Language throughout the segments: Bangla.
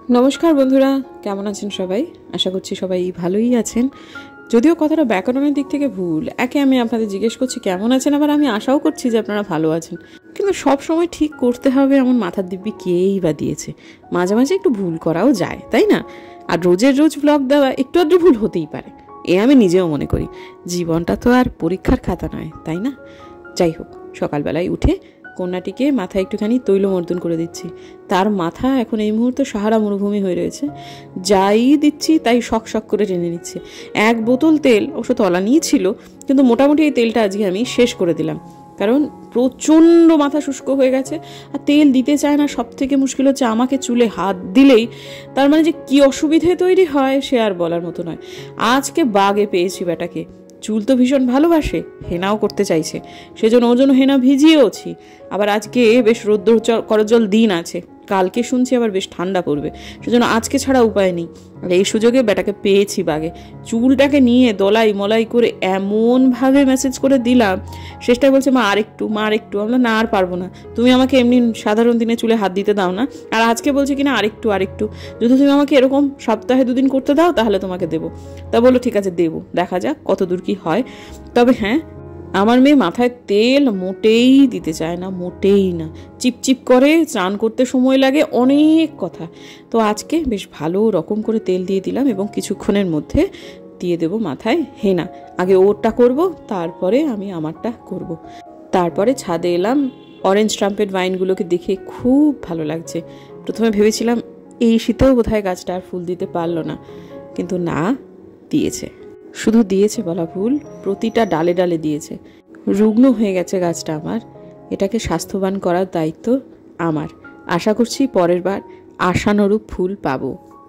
নমস্কার বন্ধুরা, কেমন আছেন সবাই? আশা করছি সবাই ভালোই আছেন। যদিও কথাটা ব্যাকরণের দিক থেকে ভুল, একে আমি আপনাদের জিজ্ঞেস করছি কেমন আছেন, আবার আমি আশাও করছি যে আপনারা ভালো আছেন। কিন্তু সব সময় ঠিক করতে হবে এমন মাথার দিব্যি কেই বা দিয়েছে? মাঝে মাঝে একটু ভুল করাও যায়, তাই না? আর রোজের রোজ ব্লগ দেওয়া একটু আধটু ভুল হতেই পারে, এ আমি নিজেও মনে করি। জীবনটা তো আর পরীক্ষার খাতা নয়, তাই না? যাই হোক, সকালবেলায় উঠে কন্যাটিকে মাথায় একটুখানি তৈলমর্দন করে দিচ্ছি। তার মাথা এখন এই মুহূর্তে সাহারা মরুভূমি হয়ে রয়েছে। যাই দিচ্ছি তাই শক শক করে টেনে নিচ্ছে। 1 বোতল তেল অবশ্য তলা নিয়েছিল, কিন্তু মোটামুটি এই তেলটা আজকে আমি শেষ করে দিলাম, কারণ প্রচণ্ড মাথা শুষ্ক হয়ে গেছে আর তেল দিতে চায় না। সব থেকে মুশকিল হচ্ছে আমাকে চুলে হাত দিলেই তার মানে যে কী অসুবিধে তৈরি হয় সে আর বলার মতো নয়। আজকে বাগে পেয়েছি বেটাকে। চুল তো ভীষণ ভালোবাসে, হেনাও করতে চাইছে, সেজন্য ওর জন্য হেনা ভিজিয়েওছি। আবার আজকে বেশ রৌদ্র করজল দিন আছে, কালকে শুনছি আবার বেশ ঠান্ডা পড়বে, সেজন্য আজকে ছাড়া উপায় নেই। আর এই সুযোগে বেটাকে পেয়েছি বাগে। চুলটাকে নিয়ে দলাই মলাই করে এমনভাবে মেসেজ করে দিলাম, শেষটায় বলছে মা আরেকটু, মা আরেকটু। আমরা না, আর পারবো না, তুমি আমাকে এমনি সাধারণ দিনে চুলে হাত দিতে দাও না, আর আজকে বলছে কিনা আরেকটু আরেকটু, যদি তুমি আমাকে এরকম সপ্তাহে 2 দিন করতে দাও তাহলে তোমাকে দেবো। তা বললো ঠিক আছে দেবো, দেখা যাক কত দূর কি হয়। তবে হ্যাঁ, আমার মেয়ে মাথায় তেল মোটেই দিতে চায় না, মোটেই না। চিপচিপ করে, স্নান করতে সময় লাগে, অনেক কথা। তো আজকে বেশ ভালো রকম করে তেল দিয়ে দিলাম এবং কিছুক্ষণের মধ্যে দিয়ে দেবো মাথায় হেনা। আগে ওরটা করব, তারপরে আমি আমারটা করব। তারপরে ছাদে এলাম। অরেঞ্জ ট্রাম্পেট ভাইনগুলোকে দেখে খুব ভালো লাগছে। প্রথমে ভেবেছিলাম এই শীতেও বোধহয় গাছটা আর ফুল দিতে পারলো না, কিন্তু না, দিয়েছে। শুধু দিয়েছে বলা ভুল, প্রতিটা ডালে ডালে দিয়েছে। রুগ্ন হয়ে গেছে গাছটা আমার, এটাকে স্বাস্থ্যবান করার দায়িত্ব আমার। আশা করছি পরের বার আশানুরূপ ফুল পাবো।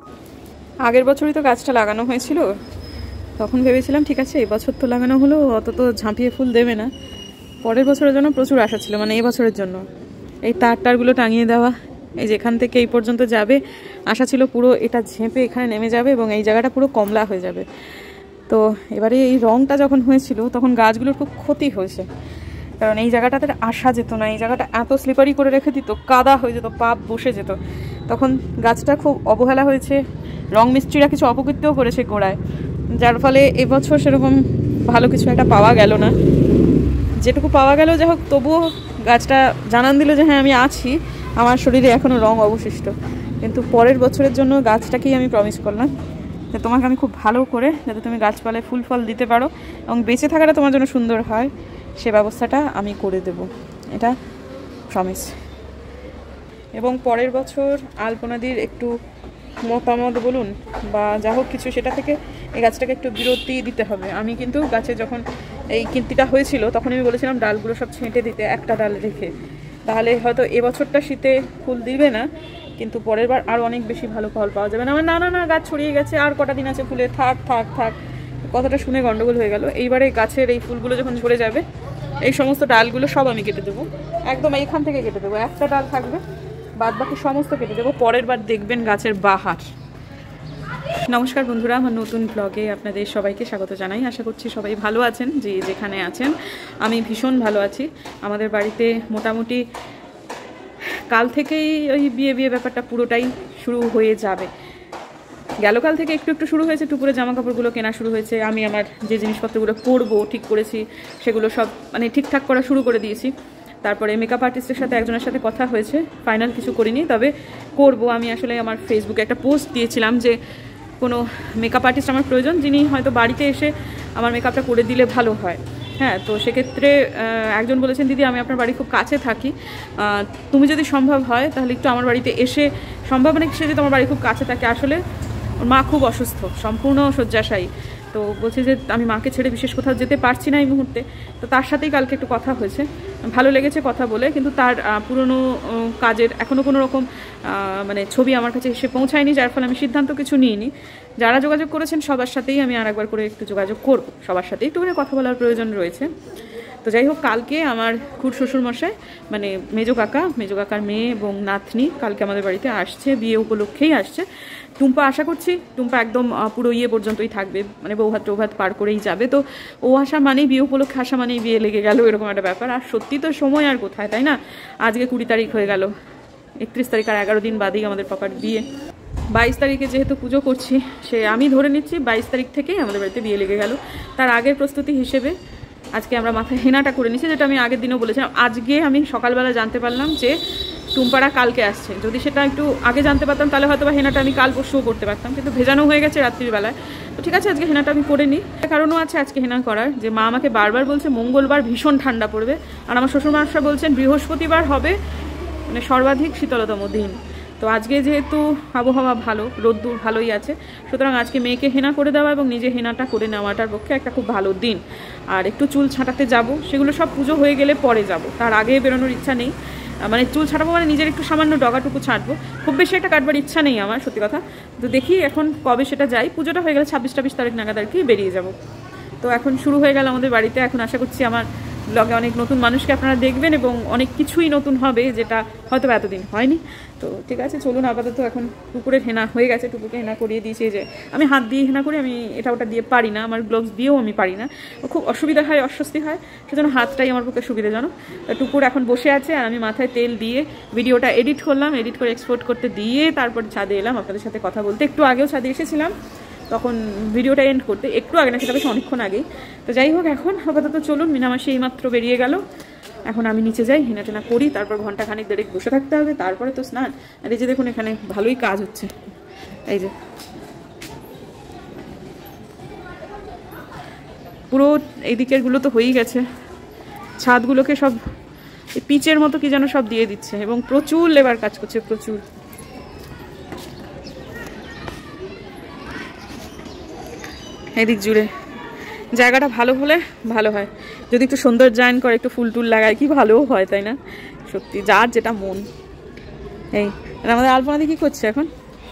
আগের বছরই তো গাছটা লাগানো হয়েছিল, তখন ভেবেছিলাম ঠিক আছে এবছর তো লাগানো হলো, অত তো ঝাঁপিয়ে ফুল দেবে না। পরের বছরের জন্য প্রচুর আশা ছিল, মানে এই বছরের জন্য। এই তারগুলো টাঙিয়ে দেওয়া, এই যেখান থেকে এই পর্যন্ত যাবে আশা ছিল পুরো এটা ঝেঁপে এখানে নেমে যাবে এবং এই জায়গাটা পুরো কমলা হয়ে যাবে। তো এবারে এই রংটা যখন হয়েছিল তখন গাছগুলোর খুব ক্ষতি হয়েছে, কারণ এই জায়গাটাতে আসা যেত না। এই জায়গাটা এত স্লিপারি করে রেখে দিত, কাদা হয়ে যেত, পা বসে যেত। তখন গাছটা খুব অবহেলা হয়েছে, রং মিস্ত্রিরা কিছু অপকৃতও করেছে গোড়ায়, যার ফলে এবছর সেরকম ভালো কিছু একটা পাওয়া গেল না। যেটুকু পাওয়া গেল যাই হোক, তবুও গাছটা জানান দিল যে হ্যাঁ আমি আছি, আমার শরীরে এখনও রং অবশিষ্ট। কিন্তু পরের বছরের জন্য গাছটাকেই আমি প্রমিস করলাম যে তোমাকে আমি খুব ভালো করে, যাতে তুমি গাছপালায় ফুল ফল দিতে পারো এবং বেঁচে থাকাটা তোমার জন্য সুন্দর হয়, সে ব্যবস্থাটা আমি করে দেব, এটা প্রমিস। এবং পরের বছর আলপনাদির একটু মতামত বলুন বা যা হোক কিছু, সেটা থেকে এই গাছটাকে একটু বিরতি দিতে হবে। আমি কিন্তু গাছে যখন এই কিন্তিটা হয়েছিল তখন আমি বলেছিলাম ডালগুলো সব ছেঁটে দিতে, একটা ডাল রেখে, তাহলে হয়তো এবছরটা শীতে ফুল দিবে না, কিন্তু পরের বার আরও অনেক বেশি ভালো ফল পাওয়া যাবে। না আমার না না না, গাছ ছড়িয়ে গেছে, আর কটা দিন আছে ফুলে, থাক থাক থাক, কথাটা শুনে গন্ডগোল হয়ে গেল। এইবারে গাছের এই ফুলগুলো যখন ঝরে যাবে, এই সমস্ত ডালগুলো সব আমি কেটে দেবো, একদম এইখান থেকে কেটে দেবো, একটা ডাল থাকবে, বাদ বাকি সমস্ত কেটে দেবো। পরের বার দেখবেন গাছের বাহার। নমস্কার বন্ধুরা, আমার নতুন ব্লগে আপনাদের সবাইকে স্বাগত জানাই। আশা করছি সবাই ভালো আছেন, যে যেখানে আছেন। আমি ভীষণ ভালো আছি। আমাদের বাড়িতে মোটামুটি কাল থেকেই ওই বিয়ে ব্যাপারটা পুরোটাই শুরু হয়ে যাবে। গেল কাল থেকে একটু একটু শুরু হয়েছে, টুকুরে জামা কাপড়গুলো কেনা শুরু হয়েছে। আমি আমার যে জিনিসপত্রগুলো পরবো ঠিক করেছি, সেগুলো সব মানে ঠিকঠাক করা শুরু করে দিয়েছি। তারপরে মেকআপ আর্টিস্টের সাথে একজনের সাথে কথা হয়েছে, ফাইনাল কিছু করিনি, তবে করব। আমি আসলে আমার ফেসবুকে একটা পোস্ট দিয়েছিলাম যে কোনো মেকআপ আর্টিস্ট আমার প্রয়োজন, যিনি হয়তো বাড়িতে এসে আমার মেকআপটা করে দিলে ভালো হয়। হ্যাঁ, তো সেক্ষেত্রে একজন বলেছেন দিদি আমি আপনার বাড়ি খুব কাছে থাকি, তুমি যদি সম্ভব হয় তাহলে একটু আমার বাড়িতে এসে, সম্ভব মানে সে যদি আমার বাড়ি খুব কাছে থাকে, আসলে ওর মা খুব অসুস্থ, সম্পূর্ণ শয্যাশায়ী। তো বলছে যে আমি মাকে ছেড়ে বিশেষ কোথাও যেতে পারছি না এই মুহূর্তে। তো তার সাথেই কালকে একটু কথা হয়েছে, ভালো লেগেছে কথা বলে, কিন্তু তার পুরনো কাজের এখনও কোনো রকম মানে ছবি আমার কাছে এসে পৌঁছায়নি, যার ফলে আমি সিদ্ধান্ত কিছু নিইনি। যারা যোগাযোগ করেছেন সবার সাথেই আমি আর একবার করে একটু যোগাযোগ করব, সবার সাথেই একটু করে কথা বলার প্রয়োজন রয়েছে। তো যাই হোক, কালকে আমার খুড় শ্বশুরমশাই মানে মেজো কাকার মেয়ে এবং নাতনি কালকে আমাদের বাড়িতে আসছে, বিয়ে উপলক্ষেই আসছে। টুম্পা আশা করছি টুম্পা একদম পুরো ইয়ে পর্যন্তই থাকবে, মানে বৌভাত টৌভাত পার করেই যাবে। তো ও আসা মানেই বিয়ে উপলক্ষে আসা মানেই বিয়ে লেগে গেল, এরকম একটা ব্যাপার। আর সত্যি তো সময় আর কোথায়, তাই না? আজকে 20 তারিখ হয়ে গেল, 31 তারিখ আর 11 দিন বাদেই আমাদের পাপার বিয়ে। 22 তারিখে যেহেতু পুজো করছি, সে আমি ধরে নিচ্ছি 22 তারিখ থেকেই আমাদের বাড়িতে বিয়ে লেগে গেল। তার আগের প্রস্তুতি হিসেবে আজকে আমরা মাথায় হেনাটা করে নিচ্ছি, যেটা আমি আগের দিনও বলেছিলাম। আজকে আমি সকালবেলা জানতে পারলাম যে টুম্পারা কালকে আসছে। যদি সেটা একটু আগে জানতে পারতাম তাহলে হয়তো বা হেনাটা আমি কাল পরশুও করতে পারতাম, কিন্তু ভেজানো হয়ে গেছে রাত্রিবেলায়। তো ঠিক আছে, আজকে হেনাটা আমি করে নিই। কারণও আছে আজকে হেনা করার, যে মা আমাকে বারবার বলছে মঙ্গলবার ভীষণ ঠান্ডা পড়বে, আর আমার শ্বশুরমশাই বলছেন বৃহস্পতিবার হবে মানে সর্বাধিক শীতলতম দিন। তো আজকে যেহেতু আবহাওয়া ভালো, রোদ্দুর ভালোই আছে, সুতরাং আজকে মেয়েকে হেনা করে দেওয়া এবং নিজে হেনাটা করে নেওয়াটার পক্ষে একটা খুব ভালো দিন। আর একটু চুল ছাঁটাতে যাব, সেগুলো সব পুজো হয়ে গেলে পরে যাব, তার আগে বেরোনোর ইচ্ছা নেই। মানে চুল ছাড়াবো মানে নিজের একটু সামান্য ডগাটুকু ছাড়বো, খুব বেশি একটা কাটবার ইচ্ছা নেই আমার, সত্যি কথা। তো দেখি এখন কবে সেটা যাই, পুজোটা হয়ে গেলে 26-28 তারিখ নাগাদ আর কি বেরিয়ে যাব। তো এখন শুরু হয়ে গেল আমাদের বাড়িতে। এখন আশা করছি আমার ব্লগে অনেক নতুন মানুষকে আপনারা দেখবেন এবং অনেক কিছুই নতুন হবে, যেটা হয়তো এতদিন হয়নি। তো ঠিক আছে, চলুন। আপাতত এখন টুকুরের হেনা হয়ে গেছে, টুকুরকে হেনা করিয়ে দিয়েছি। যে আমি হাত দিয়ে হেনা করি, আমি এটা ওটা দিয়ে পারি না, আমার গ্লোভস দিয়েও আমি পারি না, খুব অসুবিধা হয়, অস্বস্তি হয়, সেজন্য হাতটাই আমার পক্ষে সুবিধাজনক। টুকুর এখন বসে আছে আর আমি মাথায় তেল দিয়ে ভিডিওটা এডিট করলাম, এডিট করে এক্সপোর্ট করতে দিয়ে তারপর ছাদে এলাম আপনাদের সাথে কথা বলতে। একটু আগেও ছাদে এসেছিলাম, তখন ভিডিওটা এন্ড করতে, একটু আগে না, সেটা বেশ অনেকক্ষণ আগেই। তো যাই হোক, এখন আপাতত চলুন। মিনামাসি এইমাত্র বেরিয়ে গেল, এখন আমি নিচে যাই, হেনা টেনা করি, তারপর ঘন্টাখানিক দেড়েক বসে থাকতে হবে, তারপরে তো স্নান। আর এই যে দেখুন এখানে ভালোই কাজ হচ্ছে, এই যে পুরো এই দিকেরগুলো তো হয়েই গেছে, ছাদগুলোকে সব পিচের মতো কি যেন সব দিয়ে দিচ্ছে, এবং প্রচুর লেবার কাজ করছে, প্রচুর। এদিক জুড়ে জায়গাটা ভালো হলে ভালো হয়, যদি একটু সৌন্দর্যায়ন করে, একটু ফুল টুল লাগায়, কি ভালো হয়, তাই না? সত্যি যার যেটা মন। এই আমাদের আলপনাদি কি করছে এখন?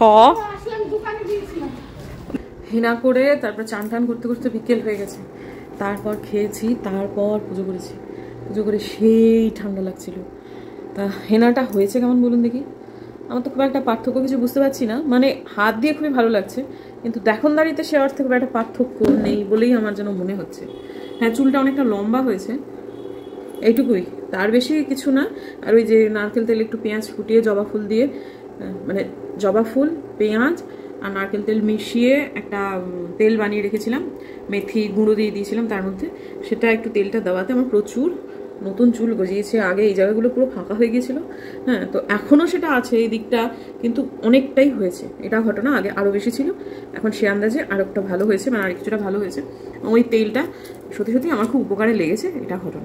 হেনা করে তারপর চান টান করতে করতে বিকেল হয়ে গেছে, তারপর খেয়েছি, তারপর পুজো করেছি। পুজো করে সেই ঠান্ডা লাগছিল। তা হেনাটা হয়েছে কেমন বলুন দেখি? আমার তো খুব একটা পার্থক্য কিছু বুঝতে পারছি না, মানে হাত দিয়ে খুবই ভালো লাগছে, কিন্তু দেখনদারিতে সে অর্থে খুব একটা পার্থক্য নেই বলেই আমার যেন মনে হচ্ছে। হ্যাঁ, চুলটা অনেকটা লম্বা হয়েছে, এইটুকুই, তার বেশি কিছু না। আর ওই যে নারকেল তেল একটু পেঁয়াজ ফুটিয়ে জবা ফুল দিয়ে, মানে জবা ফুল, পেঁয়াজ আর নারকেল তেল মিশিয়ে একটা তেল বানিয়ে রেখেছিলাম, মেথি গুঁড়ো দিয়ে দিয়েছিলাম তার মধ্যে, সেটা একটু তেলটা দেওয়াতে আমার প্রচুর নতুন চুল গজিয়েছে। আগে এই জায়গাগুলো পুরো ফাঁকা হয়ে গিয়েছিল, হ্যাঁ, তো এখনও সেটা আছে এই দিকটা, কিন্তু অনেকটাই হয়েছে। এটা ঘটনা, আগে আরও বেশি ছিল, এখন সে আন্দাজে আরও একটা ভালো হয়েছে, মানে আর কিছুটা ভালো হয়েছে। ওই তেলটা সত্যি সত্যি আমার খুব উপকারে লেগেছে, এটা ঘটনা।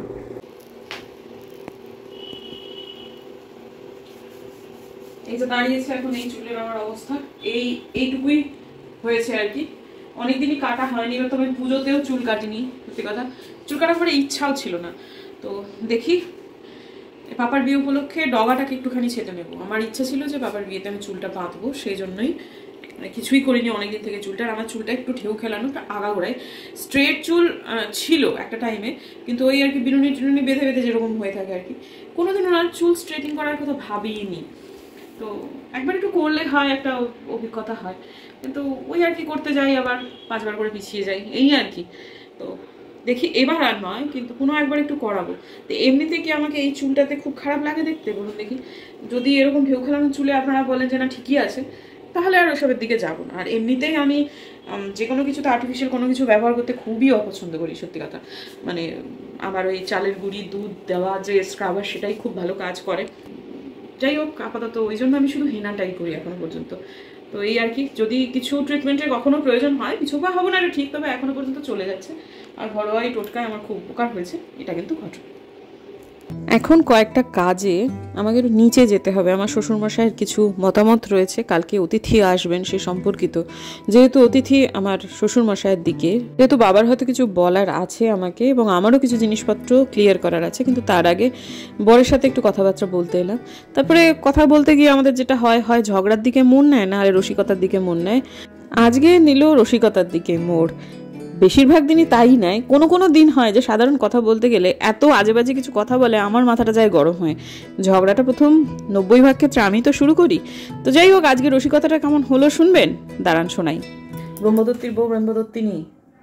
এই যে দাঁড়িয়েছে এখন এই চুলের আমার অবস্থা, এইটুকুই হয়েছে আর কি, অনেকদিনই কাটা হয়নি। এবার তো আমি পুজোতেও চুল কাটিনি, সত্যি কথা, চুল কাটার পরে ইচ্ছাও ছিল না। তো দেখি পাপার বিয়ে উপলক্ষে ডগাটাকে একটুখানি ছেটে নেবো। আমার ইচ্ছা ছিল যে পাপার বিয়েতে আমি চুলটা বাঁধবো, সেই জন্যই মানে কিছুই করিনি অনেকদিন থেকে চুলটা। আর আমার চুলটা একটু ঢেউ খেলানো, একটা আগাগোড়ায় স্ট্রেট চুল ছিল একটা টাইমে, কিন্তু ওই আর কি বিনুনি টিনুনি বেঁধে বেঁধে যেরকম হয়ে থাকে আর কি, কোনোদিন ওনার চুল স্ট্রেটিং করার কথা ভাবিনি। তো একবার একটু করলে হয়, একটা অভিজ্ঞতা হয়, কিন্তু ওই আর কি করতে যাই, আবার 5 বার করে পিছিয়ে যাই, এই আর কি। তো দেখি এবার আর নয়, কিন্তু কোনো একবার একটু করাবো। তো এমনিতে কি আমাকে এই চুলটাতে খুব খারাপ লাগে দেখতে বলুন দেখি? যদি এরকম ঢেউ খেলানো চুলে আপনারা বলেন যে না ঠিকই আছে, তাহলে আর ওসবের দিকে যাবো না। আর এমনিতেই আমি যে কোনো কিছুতে আর্টিফিশিয়াল কোনো কিছু ব্যবহার করতে খুবই অপছন্দ করি, সত্যি কথা। মানে আমার ওই চালের গুঁড়ি দুধ দেওয়া যে স্ক্রাবার, সেটাই খুব ভালো কাজ করে। যাই হোক, আপাতত ওই জন্য আমি শুধু হেনাটাই করি এখনো পর্যন্ত। তো এই আর কি, যদি কিছু ট্রিটমেন্টের কখনো প্রয়োজন হয়, কিছু বা হবো না এটা ঠিক, তবে এখনো পর্যন্ত চলে যাচ্ছে। আর ঘরোয়া এই টোটকায় আমার খুব উপকার হয়েছে, এটা কিন্তু ঘটনা। এখন কয়েকটা কাজে আমাকে একটু নিচে যেতে হবে, আমার শ্বশুরমশাইয়ের কিছু মতামত রয়েছে, কালকে অতিথি আসবেন সে সম্পর্কিত। যেহেতু অতিথি আমার শ্বশুরমশাইয়ের দিকে, যেহেতু বাবার হয়তো কিছু বলার আছে আমাকে, এবং আমারও কিছু জিনিসপত্র ক্লিয়ার করার আছে, কিন্তু তার আগে বরের সাথে একটু কথাবার্তা বলতে এলাম। তারপরে কথা বলতে গিয়ে আমাদের যেটা হয় ঝগড়ার দিকে মন নেয়, না আর রসিকতার দিকে মন নেয়। আজকে নিল রসিকতার দিকে মোড়, বেশিরভাগ দিনই তাই নাই। কোনো কোনো দিন হয় যে সাধারণ কথা বলতে গেলে এত আজেবাজে কিছু কথা বলে আমার মাথাটা যায় গরম হয়ে। ঝগড়াটা প্রথম 90% ক্ষেত্রে আমি তো শুরু করি। তো যাই হোক, আজকে রসিকতাটা কেমন হলো শুনবেন, দাঁড়ান শোনাই। ব্রহ্মদত্তির বউ ব্রহ্মদত্তি নেই,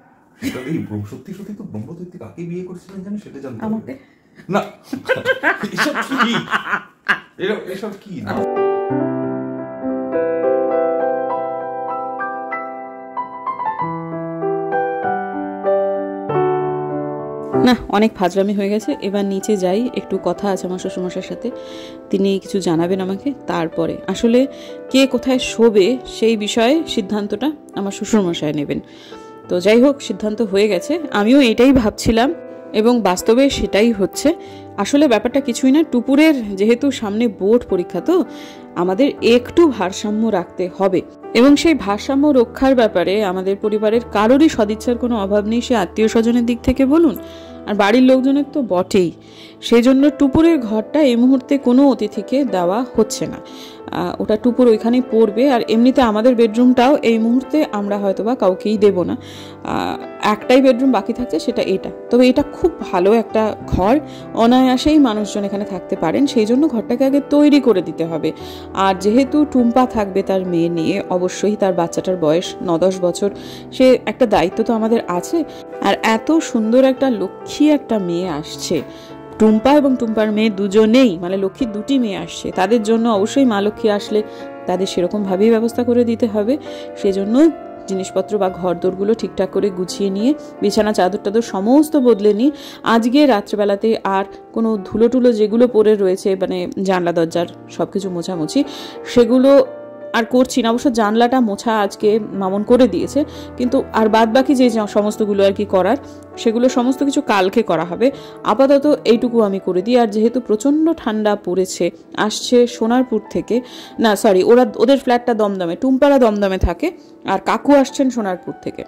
সত্যি সত্যি তো ব্রহ্মদত্তি কাকে বিয়ে করছিলেন জানেন সেটা জানতে আমাকে না। এসব কি, এসব কি? না, অনেক ফাজলামি হয়ে গেছে, এবার নিচে যাই, একটু কথা আছে আমার শ্বশুরমশাইয়ের সাথে, তিনি কিছু জানাবেন আমাকে। তারপরে আসলে কে কোথায় শোবে সেই বিষয়ে সিদ্ধান্তটা আমার শ্বশুরমশাই নেবেন। তো যাই হোক, সিদ্ধান্ত হয়ে গেছে, আমিও এটাই ভাবছিলাম এবং বাস্তবে সেটাই হচ্ছে। আসলে ব্যাপারটা কিছুই না, টুপুরের যেহেতু সামনে বোর্ড পরীক্ষা, তো আমাদের একটু ভারসাম্য রাখতে হবে এবং সেই ভারসাম্য রক্ষার ব্যাপারে আমাদের পরিবারের কারোরই সদিচ্ছার কোনো অভাব নেই, সে আত্মীয় স্বজনের দিক থেকে বলুন আর বাড়ির লোকজনের তো বটেই। সেই জন্য টুপুরের ঘরটা এই মুহূর্তে কোনো অতিথিকে দেওয়া হচ্ছে না, ওটা টুপুর ওইখানেই পড়বে। আর এমনিতে আমাদের বেডরুমটাও এই মুহূর্তে আমরা হয়তোবা কাউকেই দেব না, একটাই বেডরুম বাকি থাকছে, সেটা এটা। তবে এটা খুব ভালো একটা ঘর, অনায়াসেই মানুষজন এখানে থাকতে পারেন, সেই জন্য ঘরটাকে আগে তৈরি করে দিতে হবে। আর যেহেতু টুম্পা থাকবে তার মেয়ে নিয়ে, অবশ্যই তার বাচ্চাটার বয়স 9-10 বছর, সে একটা দায়িত্ব তো আমাদের আছে। আর এত সুন্দর একটা লক্ষ্মী একটা মেয়ে আসছে, টুম্পা এবং টুম্পার মেয়ে দুজনেই, মানে লক্ষ্মীর 2টি মেয়ে আসছে, তাদের জন্য অবশ্যই মা লক্ষ্মী আসলে তাদের সেরকমভাবেই ব্যবস্থা করে দিতে হবে। সেজন্য জিনিসপত্র বা ঘর দোরগুলো ঠিকঠাক করে গুছিয়ে নিয়ে, বিছানা চাদর টাদর সমস্ত বদলে নিই। আজকে রাত্রেবেলাতে আর কোনো ধুলো টুলো যেগুলো পড়ে রয়েছে, মানে জানলা দরজার সব কিছু মোছামুছি, সেগুলো আর করছি না। অবশ্য জানলাটা মোছা আজকে মামন করে দিয়েছে, কিন্তু আর বাদ বাকি যে সমস্তগুলো আর কি করার, সেগুলো সমস্ত কিছু কালকে করা হবে। আপাতত এইটুকু আমি করে দিই। আর যেহেতু প্রচণ্ড ঠান্ডা পড়েছে, আসছে সোনারপুর থেকে, না সরি, ওদের ফ্ল্যাটটা দমদমে, টুম্পারা দমদমে থাকে, আর কাকু আসছেন সোনারপুর থেকে।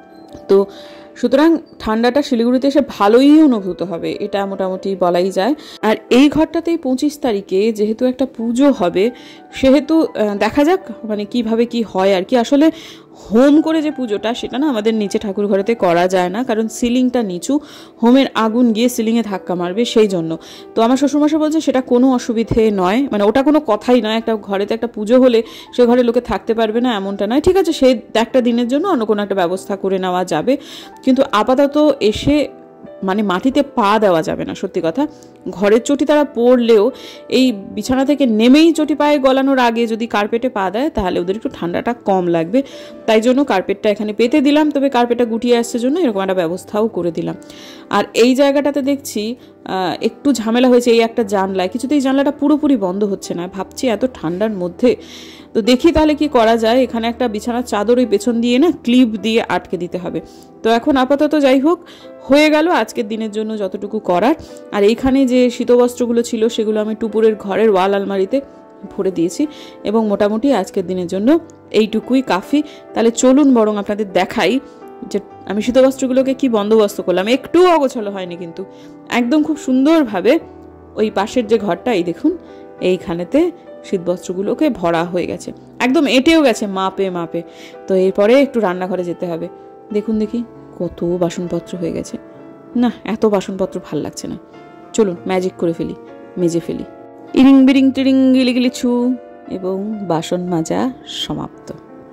তো সুতরাং ঠান্ডাটা শিলিগুড়িতে এসে ভালোই অনুভূত হবে, এটা মোটামুটি বলাই যায়। আর এই ঘরটাতেই 25 তারিখে যেহেতু একটা পুজো হবে, সেহেতু দেখা যাক মানে কিভাবে কি হয় আর কি। আসলে হোম করে যে পুজোটা, সেটা না আমাদের নিচে ঠাকুর ঘরেতে করা যায় না, কারণ সিলিংটা নিচু, হোমের আগুন গিয়ে সিলিংয়ে ধাক্কা মারবে, সেই জন্য। তো আমার শ্বশুরমশাই বলছে সেটা কোনো অসুবিধে নয়, মানে ওটা কোনো কথাই নয়, একটা ঘরেতে একটা পুজো হলে সে ঘরে লোকে থাকতে পারবে না এমনটা নয়, ঠিক আছে, সেই একটা দিনের জন্য অন্য কোনো একটা ব্যবস্থা করে নেওয়া যাবে। কিন্তু আপাতত এসে মানে মাটিতে পা দেওয়া যাবে না। সত্যি কথা, ঘরের চটি তারা পড়লেও এই বিছানা থেকে নেমেই চটি পায়ে গলানোর আগে যদি কার্পেটে পা দেয়, তাহলে ওদের একটু ঠান্ডাটা কম লাগবে। তাই জন্য কার্পেটটা এখানে পেতে দিলাম, তবে কার্পেটটা গুটিয়ে আসছে জন্য এরকম একটা ব্যবস্থাও করে দিলাম। আর এই জায়গাটাতে দেখছি একটু ঝামেলা হয়েছে, এই একটা জানলায় কিছুতেই জানলাটা পুরোপুরি বন্ধ হচ্ছে না। ভাবছি এত ঠান্ডার মধ্যে, তো দেখি তাহলে কি করা যায়। এখানে একটা বিছানার চাদর ওই পেছন দিয়ে না ক্লিপ দিয়ে আটকে দিতে হবে। তো এখন আপাতত যাই হোক, হয়ে গেল আজকের দিনের জন্য যতটুকু করার। আর এইখানে যে শীতবস্ত্রগুলো ছিল, সেগুলো আমি টুপুরের ঘরের ওয়াল আলমারিতে ভরে দিয়েছি, এবং মোটামুটি আজকের দিনের জন্য এইটুকুই কাফি। তাহলে চলুন বরং আপনাদের দেখাই যে আমি শীতবস্ত্রগুলোকে কি বন্দোবস্ত করলাম। একটুও অগোছালো হয়নি কিন্তু, একদম খুব সুন্দরভাবে ওই পাশের যে ঘরটা, এই দেখুন, এইখানেতে শীতবস্ত্রগুলোকে ভরা হয়ে গেছে, একদম এঁটেও গেছে মাপে মাপে। তো এরপরে একটু রান্নাঘরে যেতে হবে। দেখুন দেখি কত বাসনপত্র হয়ে গেছে, না এত বাসনপত্র ভাল লাগছে না, চলুন ম্যাজিক করে ফেলি, মেজে ফেলি। ইরিং বিরিং টিরিং গিলি গিলি ছু, এবং বাসন মাজা সমাপ্ত।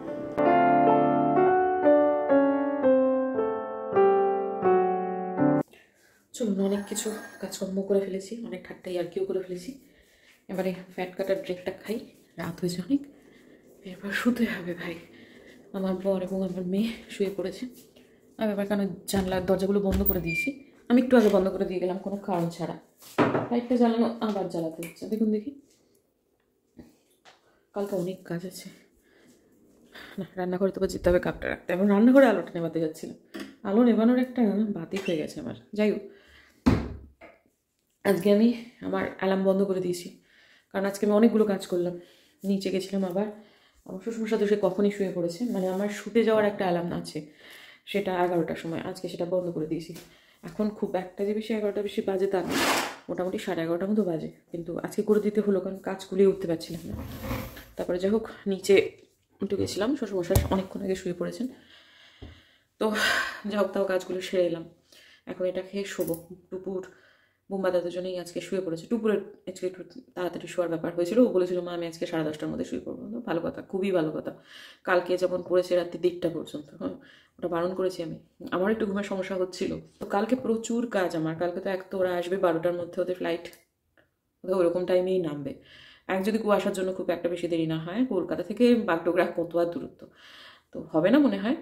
চলুন, অনেক কিছু কাজকর্ম করে ফেলেছি, অনেক ঠাট্টাই আর কেউ করে ফেলেছি। এবারে ফ্যাট কাটার ড্রেকটা খাই, রাত হয়েছে অনেক, এরপর শুতে হবে। ভাই আমার বর এবং আমার মেয়ে শুয়ে পড়েছে। আমি এবার কেন জানলার দরজাগুলো বন্ধ করে দিয়েছি, আমি একটু আগে বন্ধ করে দিয়ে গেলাম কোনো কারণ ছাড়া। লাইটটা জ্বালানো আবার জ্বালাতে হচ্ছে, দেখুন দেখি। কালকে অনেক কাজ আছে, না রান্নাঘরে তো যেতে হবে কাপটা রাখতে, এবং রান্নাঘরে আলোটা নেভাতে যাচ্ছিলাম, আলো নেভানোর একটা বাতি হয়ে গেছে আমার। যাই হোক, আজকে আমি আমার অ্যালার্ম বন্ধ করে দিয়েছি, কারণ আজকে আমি অনেকগুলো কাজ করলাম। নিচে গেছিলাম, আবার আমার শ্বশুর সাথে সে কখনই শুয়ে পড়েছে, মানে আমার শুতে যাওয়ার একটা অ্যালার্ম আছে, সেটা 11টার সময়, আজকে সেটা বন্ধ করে দিয়েছি। এখন খুব একটা যে বেশি 11টা বেশি বাজে তা না, মোটামুটি 11:30 মতো বাজে, কিন্তু আজকে করে দিতে হলো কারণ কাজ কুলিয়ে উঠতে পারছিলাম না। তারপরে যাই হোক, নিচে উঠে গেছিলাম, শ্বশুরমশাই অনেকক্ষণ আগে শুয়ে পড়েছেন, তো যাই হোক তাও কাজগুলো সেরে এলাম। এখন এটা খেয়ে শোবো। টুপুর বুম্বা দাদার জন্যই আজকে শুয়ে পড়েছে। টুপুরের আজকে একটু তাড়াতাড়ি শোয়ার ব্যাপার হয়েছিল, ও বলেছিল মা আমি আজকে 10:30টার মধ্যে শুয়ে পড়বো। ভালো কথা, খুবই ভালো কথা। কালকে যেমন পড়েছে রাত্রি 1টা পর্যন্ত, হ্যাঁ ওটা বারণ করেছি আমি, আমার একটু ঘুমের সমস্যা হচ্ছিল। তো কালকে প্রচুর কাজ আমার, কালকে তো এক তো ওরা আসবে 12টার মধ্যে, ওদের ফ্লাইট ওরকম টাইমেই নামবে। যদি কুয়াশার জন্য খুব একটা বেশি দেরি না হয়, কলকাতা থেকে বাগডোগরা কত আর দূরত্ব, তো হবে না মনে হয়। তো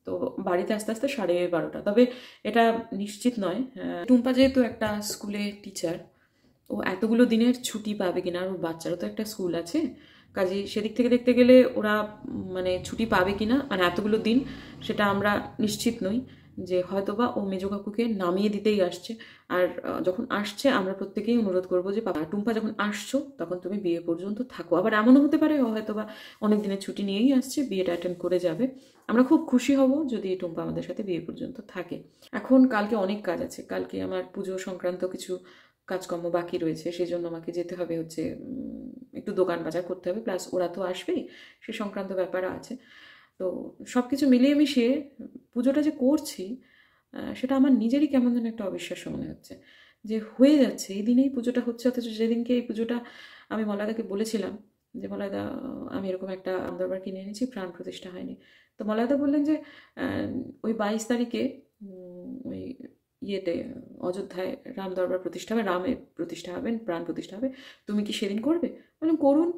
তো বাড়িতে আস্তে আস্তে 12:30। তবে এটা নিশ্চিত নয়, টুম্পা যেহেতু একটা স্কুলে টিচার, ও এতগুলো দিনের ছুটি পাবে কিনা, আর ওর বাচ্চারও তো একটা স্কুল আছে, কাজেই সেদিক থেকে দেখতে গেলে ওরা মানে ছুটি পাবে কিনা মানে এতগুলো দিন সেটা আমরা নিশ্চিত নই। যে হয়তোবা ও মেজো কাকুকে নামিয়ে দিতেই আসছে। আর যখন আসছে আমরা প্রত্যেকেই অনুরোধ করবো যে বাবা টুম্পা যখন আসছো তখন তুমি বিয়ে পর্যন্ত থাকো। আবার এমনও হতে পারে ও হয়তোবা অনেক দিনের ছুটি নিয়েই আসছে, বিয়েটা অ্যাটেন্ড করে যাবে। আমরা খুব খুশি হব যদি টুম্পা আমাদের সাথে বিয়ে পর্যন্ত থাকে। এখন কালকে অনেক কাজ আছে, কালকে আমার পুজো সংক্রান্ত কিছু কাজকর্ম বাকি রয়েছে, সেই জন্য আমাকে যেতে হবে হচ্ছে একটু দোকান বাজার করতে হবে, প্লাস ওরা তো আসবেই, সে সংক্রান্ত ব্যাপার আছে। তো সব কিছু মিলিয়ে মিশিয়ে পুজোটা যে করছি সেটা আমার নিজেরই কেমন যেন একটা অবিশ্বাস্য মনে হচ্ছে যে হয়ে যাচ্ছে, এই দিনেই পুজোটা হচ্ছে। অথচ যেদিনকে এই পুজোটা আমি মলাদাকে বলেছিলাম যে মলাদা আমি এরকম একটা দরবার কিনে এনেছি, প্রাণ প্রতিষ্ঠা হয়নি। তো মলাদা বললেন যে ওই 22 তারিখে ওই ইয়েতে অযোধ্যায় রাম দরবার প্রতিষ্ঠা হবে, রামের প্রতিষ্ঠা হবেন, প্রাণ প্রতিষ্ঠা হবে, তুমি কি সেদিন করবে? বললাম করুন।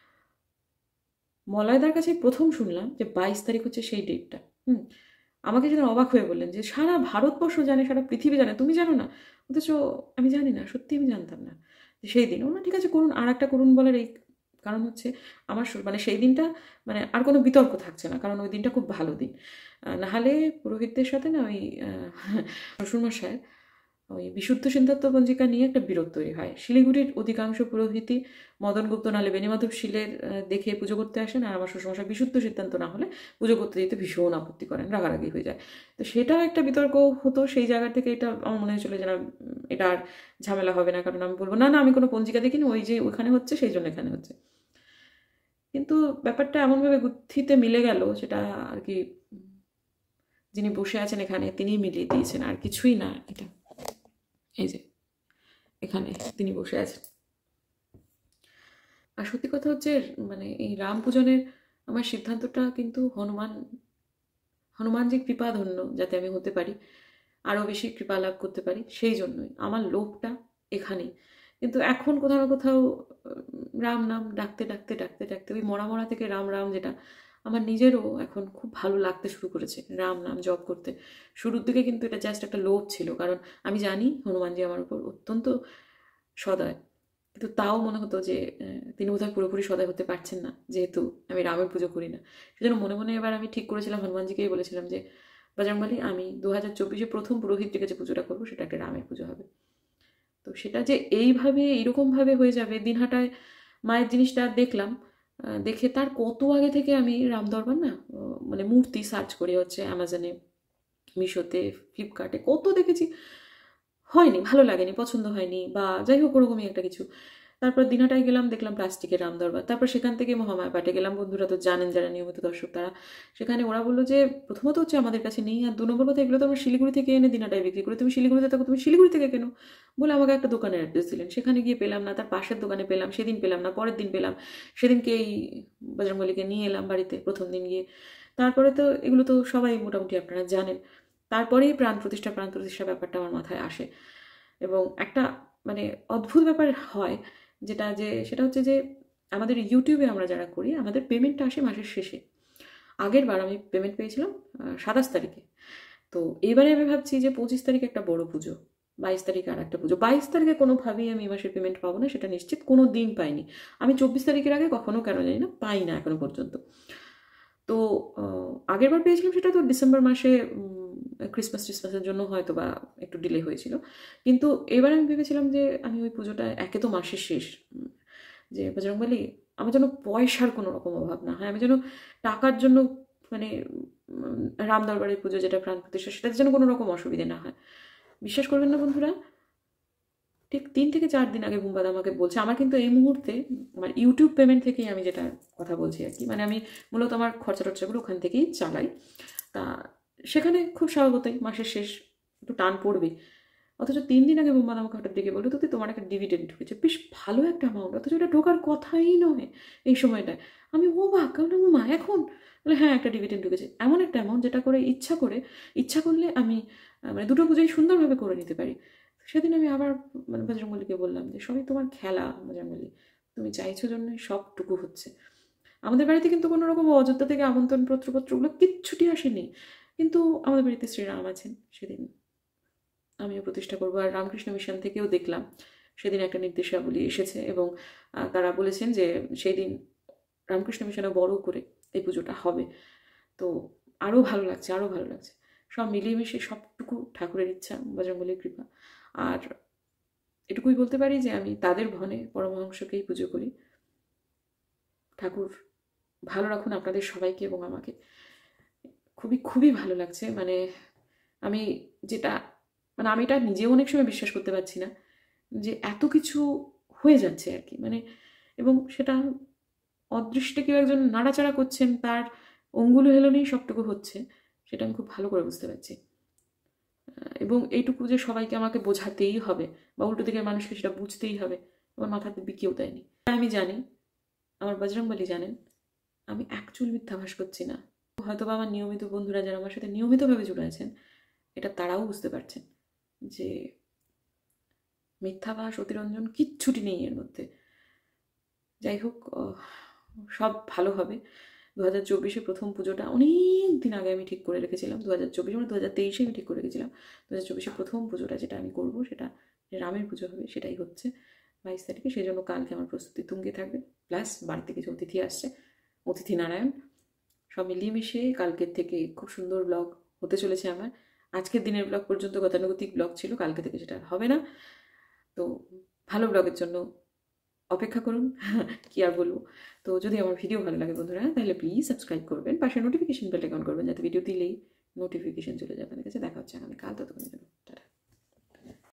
মলয়দার কাছে প্রথম শুনলাম যে 22 তারিখ হচ্ছে সেই ডেটটা। আমাকে যেন অবাক হয়ে বললেন যে সারা ভারতবর্ষ জানে, সারা পৃথিবী জানে, তুমি জানো না? অথচ আমি জানি না, সত্যি আমি জানতাম না যে সেই দিন। না ঠিক আছে করুন, আর একটা করুন বলার এই কারণ হচ্ছে আমার মানে সেই দিনটা মানে আর কোনো বিতর্ক থাকছে না, কারণ ওই দিনটা খুব ভালো দিন। নাহলে পুরোহিতদের সাথে না ওই শ্বশুরমশায় ওই বিশুদ্ধ সিদ্ধান্ত পঞ্জিকা নিয়ে একটা বিরোধ তৈরি হয়। শিলিগুড়ির অধিকাংশ পুরোহিতই মদন গুপ্ত নালে বেণীমাধব শীলের দেখে পুজো করতে আসেন, আর আমার শ্বশুরমশাই বিশুদ্ধ সিদ্ধান্ত না হলে পুজো করতে দিতে ভীষণ আপত্তি করেন, রাগারাগি হয়ে যায়। তো সেটাও একটা বিতর্ক হতো, সেই জায়গা থেকে এটা আমার মনে হয়েছিল যে না এটা আর ঝামেলা হবে না, কারণ আমি বলবো না না আমি কোনো পঞ্জিকা দেখিনি, ওই যে ওখানে হচ্ছে সেই জন্য এখানে হচ্ছে। কিন্তু ব্যাপারটা এমনভাবে গুথিতে মিলে গেল সেটা আর কি যিনি বসে আছেন এখানে তিনিই মিলিয়ে দিয়েছেন, আর কিছুই না। এটা এই যে এখানে তিনি বসে আছেন। আর সত্যি কথা হচ্ছে মানে এই রাম পূজনের আমার সিদ্ধান্তটা কিন্তু হনুমানজি কৃপা ধন্য যাতে আমি হতে পারি, আরও বেশি কৃপা লাভ করতে পারি, সেই জন্যই আমার লোভটা এখানেই। কিন্তু এখন কোথাও না কোথাও রাম নাম ডাকতে ডাকতে ডাকতে ডাকতে ওই মরা মরা থেকে রাম রাম, যেটা আমার নিজেরও এখন খুব ভালো লাগতে শুরু করেছে রাম নাম জপ করতে। শুরুর দিকে কিন্তু এটা জাস্ট একটা লোভ ছিল, কারণ আমি জানি হনুমানজি আমার উপর অত্যন্ত সদয়, কিন্তু তাও মনে হতো যে তিনি বোধহয় পুরোপুরি সদয় হতে পারছেন না, যেহেতু আমি রামের পুজো করি না। সেজন্য মনে মনে এবার আমি ঠিক করেছিলাম, হনুমানজিকেই বলেছিলাম যে বজরংবলী আমি 2024-এ প্রথম পুরোহিত ডেকে যে পুজোটা করবো সেটা একটা রামের পুজো হবে। তো সেটা যে এইভাবে এইরকমভাবে হয়ে যাবে, দিনহাটায় মায়ের জিনিসটা দেখলাম, দেখে তার কত আগে থেকে আমি রাম দরবার না মানে মূর্তি সার্চ করে হচ্ছে অ্যামাজনে, মিশোতে, ফ্লিপকার্টে কত দেখেছি, হয়নি, ভালো লাগেনি, পছন্দ হয়নি, বা যাই হোক ওরকমই একটা কিছু। তারপর দিনহাটায় গেলাম, দেখলাম প্লাস্টিকের রাম দরবার। তারপর সেখান থেকে মহামায়া পাটে গেলাম, বন্ধুরা তো জানেন যারা নিয়মিত দর্শক তারা। সেখানে ওরা বললো যে প্রথমত হচ্ছে আমাদের কাছে নেই, আর 2 নম্বর কথা এগুলো তো আমরা শিলিগুড়ি থেকে এনে দিনহাটায় বিক্রি করি, তুমি শিলিগুড়িতে থাকো, তুমি শিলিগুড়ি থেকে কেনো বলে আমাকে একটা দোকানের অ্যাড্রেস দিলেন। সেখানে গিয়ে পেলাম না, তার পাশের দোকানে পেলাম, সেদিন পেলাম না, পরের দিন পেলাম, সেদিনকে এই বজরংবলীকে নিয়ে এলাম বাড়িতে প্রথম দিন গিয়ে। তারপরে তো এগুলো তো সবাই মোটামুটি আপনারা জানেন। তারপরেই প্রাণ প্রতিষ্ঠা ব্যাপারটা আমার মাথায় আসে, এবং একটা মানে অদ্ভুত ব্যাপার হয় সেটা হচ্ছে যে আমাদের ইউটিউবে আমরা যারা করি আমাদের পেমেন্টটা আসে মাসের শেষে। আগের বার আমি পেমেন্ট পেয়েছিলাম 27 তারিখে। তো এবারে আমি ভাবছি যে 25 তারিখ একটা বড় পুজো, 22 তারিখে আর একটা পুজো। 22 তারিখে কোনোভাবেই আমি এই মাসের পেমেন্ট পাবো না, সেটা নিশ্চিত, কোনো দিন পাইনি আমি। 24 তারিখের আগে কখনো কেন জানি না পাই না এখনো পর্যন্ত। তো আগের বার পেয়েছিলাম সেটা তো ডিসেম্বর মাসে, ক্রিসমাসের জন্য হয়তো বা একটু ডিলে হয়েছিল। কিন্তু এবার আমি ভেবেছিলাম যে আমি ওই পুজোটা একে তো মাসের শেষ, যে বজরংবলী আমার যেন পয়সার কোনো রকম অভাব না হয়, আমি যেন টাকার জন্য মানে রাম দরবারের পুজো যেটা প্রাণ প্রতিষ্ঠা সেটাতে যেন কোনো রকম অসুবিধে না হয়। বিশ্বাস করবেন না বন্ধুরা, ঠিক 3 থেকে 4 দিন আগে বুম্বাদা আমাকে বলছে, আমার কিন্তু এই মুহূর্তে আমার ইউটিউব পেমেন্ট থেকেই আমি যেটা কথা বলছি আর কি, মানে আমি মূলত আমার খরচা টরচাগুলো ওখান থেকেই চালাই। তা সেখানে খুব স্বাভাবিকই মাসের শেষ একটু টান পড়বে। অথচ 3 দিন আগে বুম্বাদা আমাকে হঠাৎ ডেকে বললো তো তোমার একটা ডিভিডেন্ড ঢুকেছে, বেশ ভালো একটা অ্যামাউন্ট, অথচ এটা ঢোকার কথাই নয় এই সময়টায়। আমি অবাক, কারণ মা এখন বলে হ্যাঁ একটা ডিভিডেন্ড ঢুকেছে, এমন একটা অ্যামাউন্ট যেটা করে ইচ্ছা করলে আমি মানে দুটো পুজোই সুন্দরভাবে করে নিতে পারি। সেদিন আমি আবার মানে বজরংবলীকে বললাম যে সবই তোমার খেলা বজরংবলী, তুমি চাইছো জন্যই সবটুকু হচ্ছে। আমাদের বাড়িতে কিন্তু কোনো রকম অযোধ্যা থেকে আমন্ত্রণ পত্রগুলো কিচ্ছুটি আসেনি। কিন্তু আমাদের বাড়িতে শ্রীরাম আছেন, সেদিন আমিও প্রতিষ্ঠা করবো। আর রামকৃষ্ণ মিশন থেকেও দেখলাম সেদিন একটা নির্দেশাবলী এসেছে এবং তারা বলেছেন যে সেই দিন রামকৃষ্ণ মিশনে বড় করে এই পুজোটা হবে। তো আরও ভালো লাগছে, আরও ভালো লাগছে। সব মিলিয়ে মিশিয়ে সবটুকু ঠাকুরের ইচ্ছা, বজরঙ্গবলীর কৃপা। আর এটুকুই বলতে পারি যে আমি তাদের ভনে পরমহংসকেই পুজো করি। ঠাকুর ভালো রাখুন আপনাদের সবাইকে এবং আমাকে। খুবই খুবই ভালো লাগছে। মানে আমি যেটা আমি এটা নিজেও অনেক সময় বিশ্বাস করতে পারছি না যে এত কিছু হয়ে যাচ্ছে আর কি। এবং সেটা অদৃষ্টে কেউ একজন নাড়াচাড়া করছেন, তার অঙ্গুল হেলনেই সবটুকু হচ্ছে, সেটা আমি খুব ভালো করে বুঝতে পারছি। এবং এইটুকু যে সবাইকে আমাকে বোঝাতেই হবে বা উল্টো দিকের মানুষকে সেটা বুঝতেই হবে, আমার মাথাতে বিকিয়েও দেয়নি। আমি জানি, আমার বজরংবলী জানেন, আমি একচুল মিথ্যাভাস করছি না। হয়তো বা আমার নিয়মিত বন্ধুরা যারা আমার সাথে নিয়মিতভাবে জুড়ে আছেন, এটা তারাও বুঝতে পারছেন যে মিথ্যাভাস অতিরঞ্জন কিচ্ছুটি নেই এর মধ্যে। যাই হোক, সব ভালো হবে। 2024 প্রথম পুজোটা অনেক দিন আগে আমি ঠিক করে রেখেছিলাম। 2024 2023 আমি ঠিক করে রেখেছিলাম 2024 প্রথম পুজোটা যেটা আমি করব, সেটা রামের পুজো হবে, সেটাই হচ্ছে 22 তারিখে। সেই জন্য কালকে আমার প্রস্তুতি তুঙ্গে থাকবে। প্লাস বাড়িতে কিছু অতিথি আসছে, অতিথি নারায়ণ। সব মিলিয়ে মিশিয়ে কালকের থেকে খুব সুন্দর ব্লগ হতে চলেছে আমার। আজকের দিনের ব্লগ পর্যন্ত গতানুগতিক ব্লগ ছিল, কালকে থেকে সেটা হবে না। তো ভালো ব্লগের জন্য অপেক্ষা করুন। কি আর বলবো। তো যদি আমার ভিডিও ভালো লাগে বন্ধুরা, তাহলে প্লিজ সাবস্ক্রাইব করবেন, পাশে নোটিফিকেশন বেলটা অন করবেন, যাতে ভিডিও দিলেই নোটিফিকেশন চলে যাবে আপনাদের কাছে। দেখা হচ্ছে আগামীকাল, ততক্ষণের জন্য টাটা।